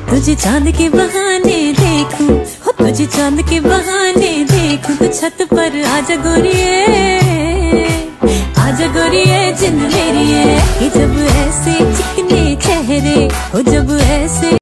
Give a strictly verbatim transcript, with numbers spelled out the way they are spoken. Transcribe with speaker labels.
Speaker 1: तुझे चांद के बहाने देखूं, हो तुझे चांद के बहाने देखूं, तो छत पर आजा गोरिये, आजा गोरिये जिंद मेरी है। कि जब ऐसे चिकने चेहरे हो, जब ऐसे